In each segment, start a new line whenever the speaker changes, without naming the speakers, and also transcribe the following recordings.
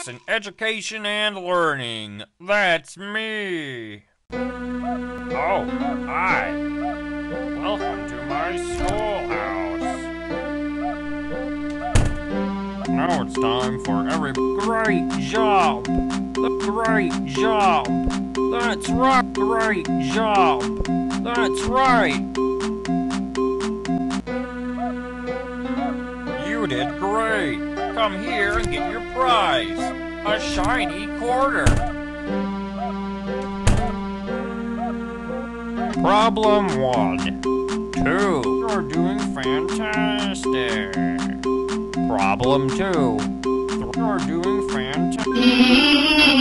Sports and Education and Learning. That's me. Oh, hi. Welcome to my schoolhouse. Now it's time for great job. Great job. That's right. Great job. That's right. You did great. Come here and get your prize. A shiny quarter. Problem 1. 2. You're doing fantastic. Problem 2. You're doing fantastic.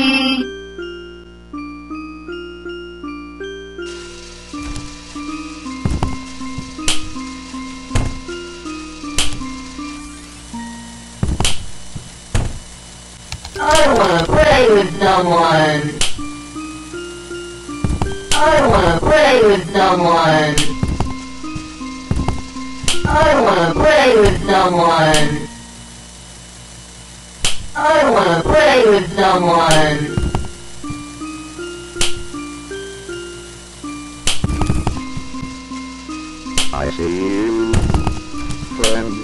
I wanna play with someone. I wanna play with someone. I wanna play with someone. I wanna play with someone.
I see you, friend.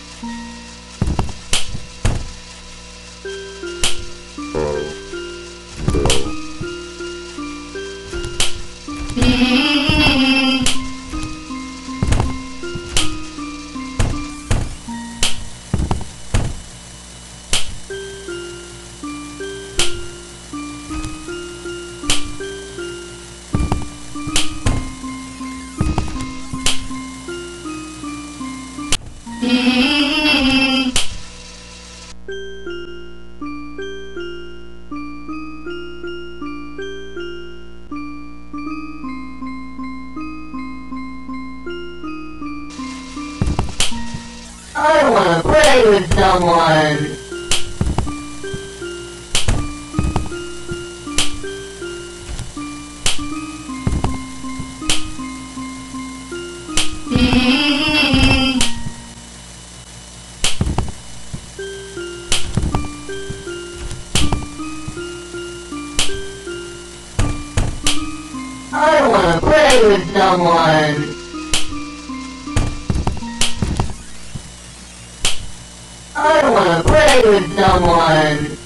I wanna play with someone. I wanna play with someone. I wanna play with someone.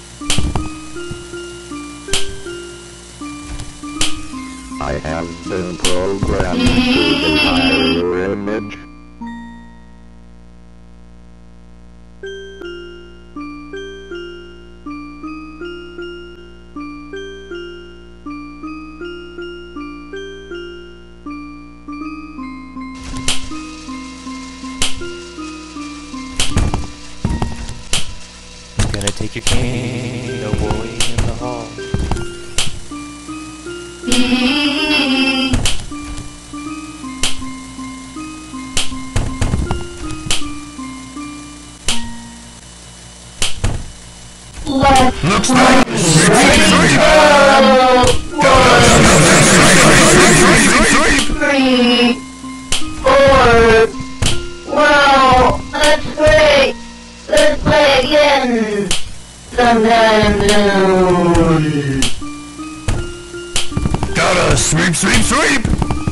I have been programmed to desire your image.
Gonna take your cane away in the hall.
Looks
like
three, 4. Wow, that's great. Let's play again sometime soon.
Gotta sweep, sweep, sweep!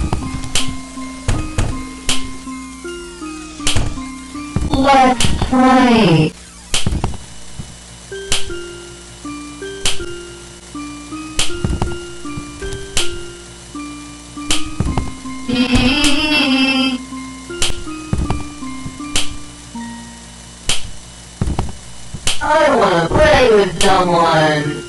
Let's play. I wanna play with someone.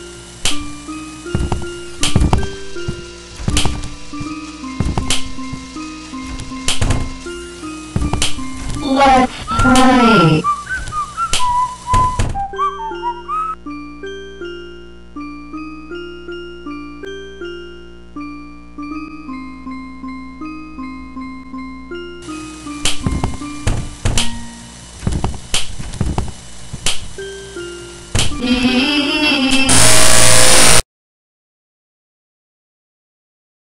Let's play.